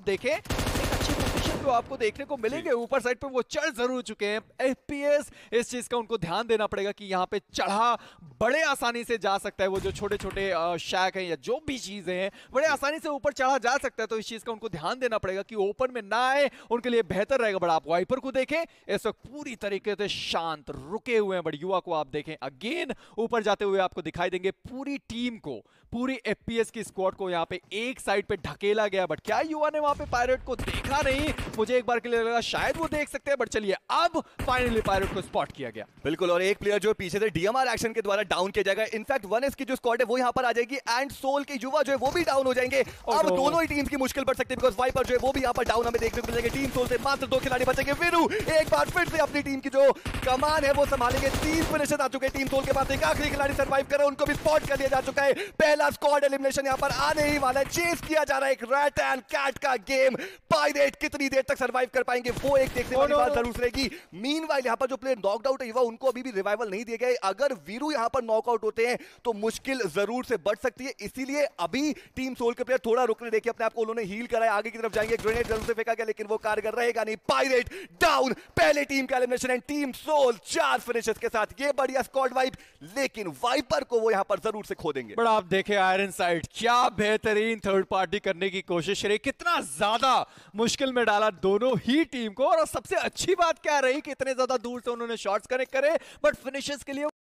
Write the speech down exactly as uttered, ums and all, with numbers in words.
देखें एक अच्छी पोजीशन तो आपको देखने को मिलेंगे। ऊपर साइड पे वो चढ़ जरूर चुके हैं। एफपीएस इस चीज का उनको ध्यान देना पड़ेगा कि यहाँ पे चढ़ा बड़े आसानी से जा सकता है। वो जो छोटे छोटे शैक हैं या जो भी चीजें हैं बड़े आसानी से ऊपर चढ़ा जा सकता है, तो इस चीज का उनको ध्यान देना पड़ेगा कि ओपन में ना आए, उनके लिए बेहतर रहेगा। बट आप वाइपर को देखें, इस वक्त पूरी तरीके से शांत रुके हुए हैं। बट युवा को आप देखें अगेन ऊपर जाते हुए आपको दिखाई देंगे। पूरी टीम को, पूरी एफपीएस की स्क्वाड को यहाँ पे एक साइड पे ढकेला गया। बट क्या युवा ने वहां पे पायरेट को देखा नहीं? मुझे एक बार के लिए लगा शायद वो देख सकते हैं, बट चलिए अब फाइनली पायरेट को स्पॉट किया गया। बिल्कुल, और एक प्लेयर जो पीछे से डीएमआर एक्शन के द्वारा डाउन किया जाएगा। इनफैक्ट वन एस की जो स्क्वाड है वो यहां पर आ जाएगी एंड सोल के युवा जो है वो भी डाउन हो जाएंगे। अब दोनों ही टीम की मुश्किल पड़ सकती है बिकॉज़ वाइपर जो है वो भी यहां पर डाउन हमें देखने को मिलेंगे। टीम सोल से मात्र दो खिलाड़ी बचेंगे। वीरू एक बार फिर से अपनी टीम की जो कमान है वो संभालेंगे। तीन फिनिशर्स आ चुके हैं टीम सोल के पास। एक आखिरी खिलाड़ी सर्वाइव कर रहा है, उनको भी स्पॉट कर लिया जा चुका है। पहला स्क्वाड एलिमिनेशन यहां पर आने ही वाला है। चेस किया जा रहा है एक रैट एंड कैट का गेम। पायरेट कितनी देर तक सर्वाइव कर पाएंगे वो एक देखने वाली बात जरूर रहेगी। मीनवाइल यहां पर जो प्लेयर नॉकड आउट है युवा, उनको अभी भी रिवाइवल नहीं दिए गए। अगर वीरू यहां पर नॉकआउट होते हैं तो मुश्किल जरूर से बढ़ सकती है। इसीलिए अभी टीम सोल के प्लेयर थोड़ा रुकने, देखिए अपने आप को उन्होंने हील करा है, आगे की तरफ जाएंगे। ग्रेनेड जरूर से फेंका गया लेकिन वो कारगर रहेगा नहीं। पायरेट डाउन, पहले टीम का एलिमिनेशन है। टीम सोल चार फिनिशेस के साथ, ये बढ़िया स्क्वाड वाइप, लेकिन वाइपर को वो यहां पर जरूर से खो देंगे। बट आप देखें आयरन साइड क्या बेहतरीन थर्ड पार्टी करने की कोशिश रही, कितना ज्यादा मुश्किल में डाला दोनों ही टीम को। और सबसे अच्छी बात क्या रही कि इतने ज्यादा दूर से उन्होंने शॉट्स कनेक्ट करे, बट फिनिशेस के लिए